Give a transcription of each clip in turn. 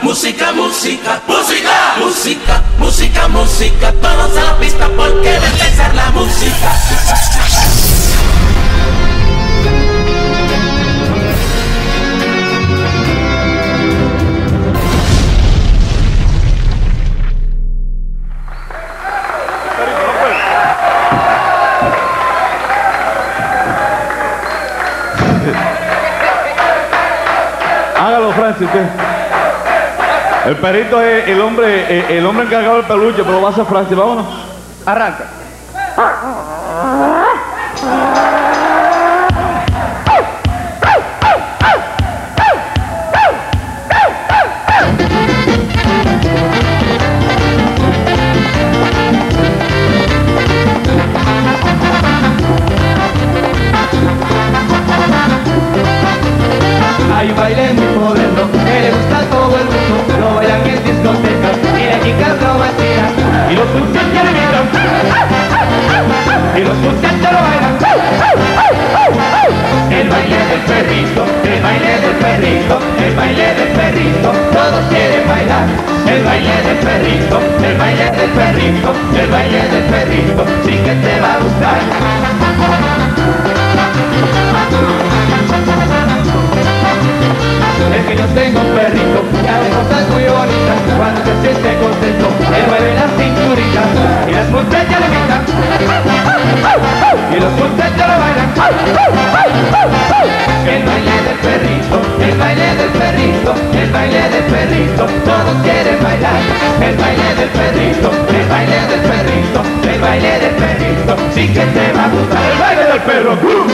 Música, música, música, música, música, música, todos a la pista porque va a empezar la música. Hágalo, Francis, usted. El perrito es el hombre encargado del peluche, pero va a ser Francis. Vámonos. Arranca. Hay un baile muy moderno que le gusta a todo el mundo. Lo bailan en discotecas y las chicas lo vacían. Y los muchachos le gritan. Y los muchachos lo bailan. El baile del perrito, el baile del perrito, el baile del perrito. Todos quieren bailar. El baile del perrito, el baile del perrito, el baile del perrito. Sí que te va a gustar. Es que yo tengo un perrito que hace cosas muy bonitas. Cuando se siente contento, él mueve la cinturita y las muchachas le gritan y los muchachos lo bailan. El baile del perrito, el baile del perrito, el baile del perrito. Todos quieren bailar. El baile del perrito, el baile del perrito, el baile del perrito. Sí que te va a gustar el baile del perro.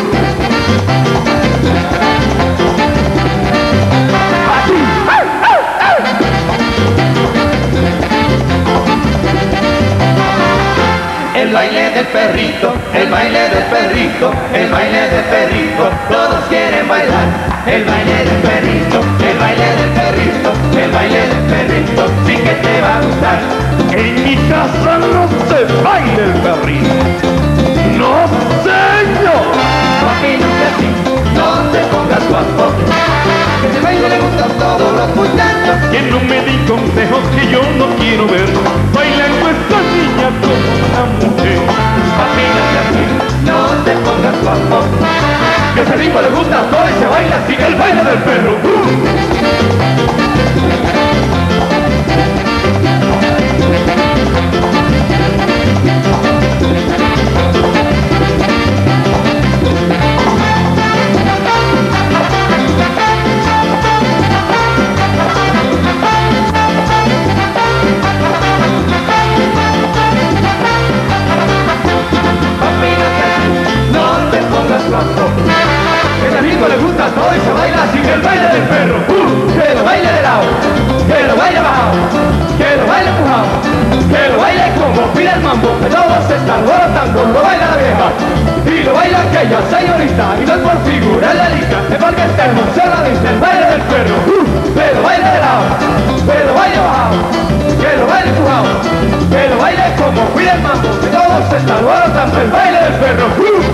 El baile del perrito, el baile del perrito, el baile del perrito, todos quieren bailar. El baile del perrito, el baile del perrito, el baile del perrito, sí que te va a gustar. En mi casa no se baila el perrito. ¡No, señor! Papi, no seas así, no te pongas guapo. Que ese baile le gusta a todos los muchachos. Que no me den consejos que yo no quiero ver. Bailando esta niña como una mujer. Papi, no seas así, no te pongas guapo. Que ese ritmo le gusta a todos y se baila así, el baile del perro. Ese ritmo le gusta a todo y se baila así, el baile del perro. Que lo baile de lado, que lo baile bajado, que lo baile empujado, que lo baile como pide el mambo, que todos se están alborotando, lo baila la vieja y lo baila aquella señorita, y no es por figura en la lista, es porque está emocionadita, el baile del perro. Que lo baile de lado, que lo baile bajado, que lo baile empujado, que lo baile como pide el mambo, que todos se están alborotando, el baile del perro.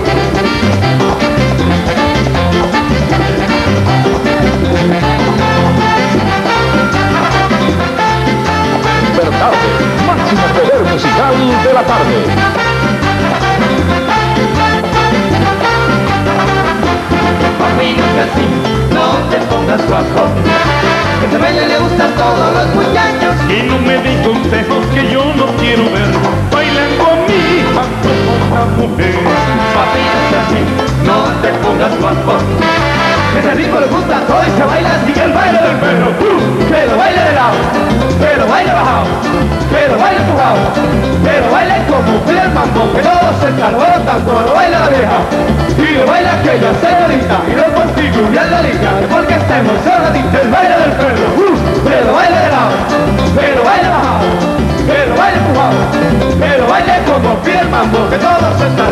Verdad, máximo poder musical de la tarde. Papi, no seas así, no te pongas guapo. Que ese baile le gusta a todos los muchachos. Que no me den consejos que yo no quiero ver. Bailando a mi hija como una mujer. Papi, no seas así, no te pongas guapo. Que ese ritmo le gusta a todos y se baila así, el baile del perro. Que lo baile de lado, que lo baile bajado, que lo baile empujado, que lo baile como pide el mambo, que todos se están alborotando, lo baila la vieja y lo baila aquella señorita, y no por figura en la lista, que porque está emocionadita, el baile del perro. Que lo baile de lado, que lo baile bajado, que lo baile empujado, que lo baile como pide el mambo, que todos se están